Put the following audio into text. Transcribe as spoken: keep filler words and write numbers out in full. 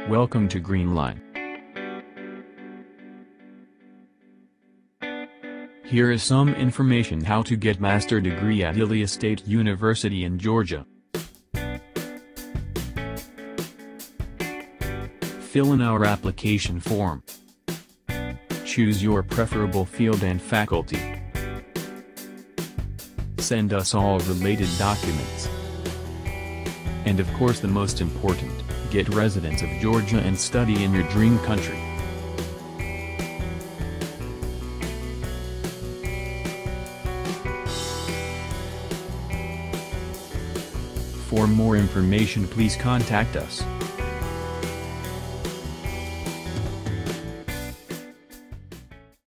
Welcome to Greenline. Here is some information how to get master degree at Ilia State University in Georgia. Fill in our application form. Choose your preferable field and faculty. Send us all related documents. And of course the most important, get residence of Georgia and study in your dream country. For more information please contact us.